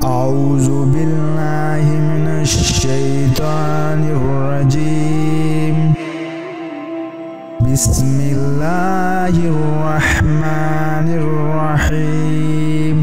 اعوذ باللہ من الشیطان الرجیم بسم اللہ الرحمن الرحیم۔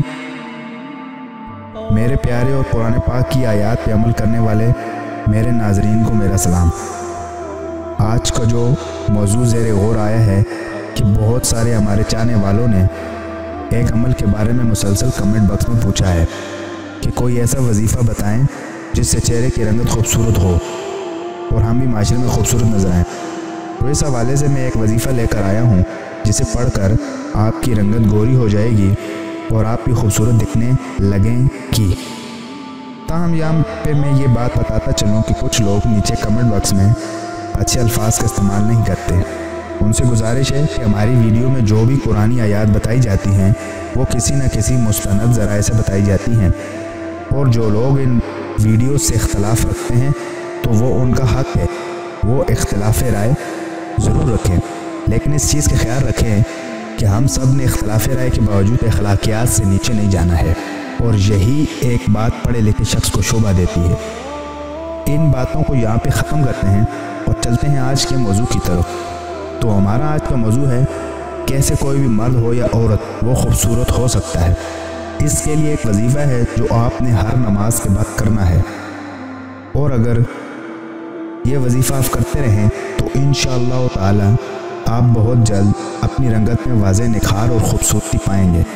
میرے پیارے اور قرآن پاک کی آیات پہ عمل کرنے والے میرے ناظرین کو میرا سلام۔ آج کا جو موضوع زیر غور آیا ہے کہ بہت سارے ہمارے چاہنے والوں نے ایک عمل کے بارے میں مسلسل کمنٹ باکس میں پوچھا ہے کہ کوئی ایسا وظیفہ بتائیں جس سے چہرے کی رنگت خوبصورت ہو اور ہم بھی معاشرے میں خوبصورت نظر آئیں۔ تو اس حوالے سے میں ایک وظیفہ لے کر آیا ہوں جسے پڑھ کر آپ کی رنگت گوری ہو جائے گی اور آپ بھی خوبصورت دکھنے لگیں گی۔ تاہم یہاں پہ میں یہ بات بتاتا چلوں کہ کچھ لوگ نیچے کمنٹ باکس میں اچھے الفاظ کا استعمال نہیں کرتے۔ ان سے گزارش ہے کہ ہماری ویڈیو میں جو بھی قرآنی آیات بتائی جاتی ہیں وہ کسی نہ کسی مستند ذرائع سے بتائی جاتی ہیں، اور جو لوگ ان ویڈیو سے اختلاف رکھتے ہیں تو وہ ان کا حق ہے، وہ اختلاف رائے ضرور رکھیں، لیکن اس چیز کا خیال رکھیں کہ ہم سب نے اختلاف رائے کے باوجود اخلاقیات سے نیچے نہیں جانا ہے، اور یہی ایک بات پڑھے لکھے شخص کو شعبہ دیتی ہے۔ ان باتوں کو یہاں پہ ختم کرتے ہیں اور چلتے ہیں آج کے موضوع کی طرف۔ تو ہمارا آج کا موضوع ہے کیسے کوئی بھی مرد ہو یا عورت وہ خوبصورت ہو سکتا ہے۔ اس کے لیے ایک وظیفہ ہے جو آپ نے ہر نماز کے بعد کرنا ہے، اور اگر یہ وظیفہ آپ کرتے رہیں تو انشاءاللہ تعالی آپ بہت جلد اپنی رنگت میں واضح نکھار اور خوبصورتی پائیں گے۔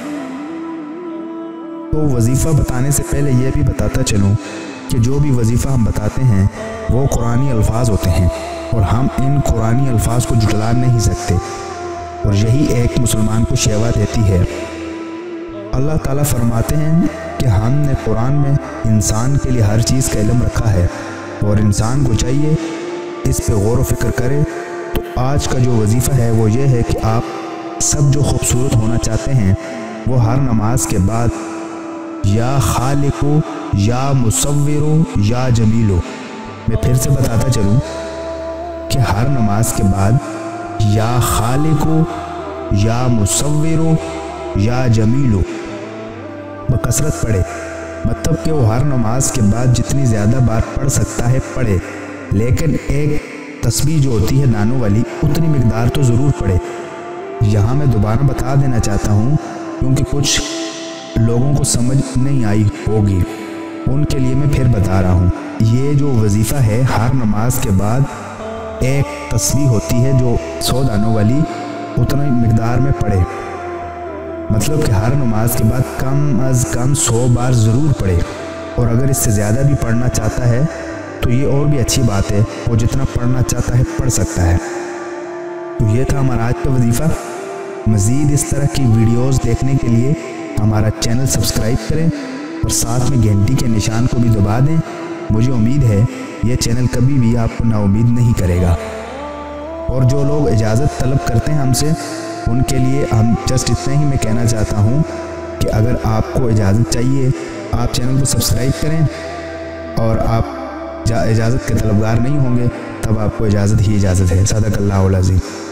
تو وظیفہ بتانے سے پہلے یہ بھی بتاتا چلوں کہ جو بھی وظیفہ ہم بتاتے ہیں وہ قرآنی الفاظ ہوتے ہیں، اور ہم ان قرآنی الفاظ کو جھٹلا نہیں سکتے، اور یہی ایک مسلمان کو شیوا دیتی ہے۔ اللہ تعالیٰ فرماتے ہیں کہ ہم نے قرآن میں انسان کے لیے ہر چیز کا علم رکھا ہے، اور انسان کو چاہیے اس پہ غور و فکر کرے۔ تو آج کا جو وظیفہ ہے وہ یہ ہے کہ آپ سب جو خوبصورت ہونا چاہتے ہیں وہ ہر نماز کے بعد یا خالقو یا مصورو یا جمیلو، میں پھر سے بتاتا چلوں کہ ہر نماز کے بعد یا خالقو یا مصورو یا جمیلو بکثرت پڑھے، مطلب کہ وہ ہر نماز کے بعد جتنی زیادہ بار پڑھ سکتا ہے پڑھے، لیکن ایک تسبیح جو ہوتی ہے دانوں والی اتنی مقدار تو ضرور پڑھے۔ یہاں میں دوبارہ بتا دینا چاہتا ہوں کیونکہ کچھ لوگوں کو سمجھ نہیں آئی ہوگی، ان کے لیے میں پھر بتا رہا ہوں۔ یہ جو وظیفہ ہے ہر نماز کے بعد ایک تسبیح ہوتی ہے جو 100 دانوں والی، اتنی مقدار میں پڑھے، مطلب کہ ہر نماز کے بعد کم از کم 100 بار ضرور پڑھے، اور اگر اس سے زیادہ بھی پڑھنا چاہتا ہے تو یہ اور بھی اچھی بات ہے، وہ جتنا پڑھنا چاہتا ہے پڑھ سکتا ہے۔ تو یہ تھا ہمارا آج کا وظیفہ۔ مزید اس طرح کی ویڈیوز دیکھنے کے لیے ہمارا چینل سبسکرائب کریں اور ساتھ میں گھنٹی کے نشان کو بھی دبا دیں۔ مجھے امید ہے یہ چینل کبھی بھی آپ کو نا امید نہیں کرے گا۔ اور جو لوگ اجازت طلب کرتے ہیں ہم سے، ان کے لیے ہم جسٹ اتنا ہی میں کہنا چاہتا ہوں کہ اگر آپ کو اجازت چاہیے آپ چینل کو سبسکرائب کریں، اور آپ اجازت کے طلبگار نہیں ہوں گے تب آپ کو اجازت ہی اجازت ہے۔ صدق اللہ العظیم۔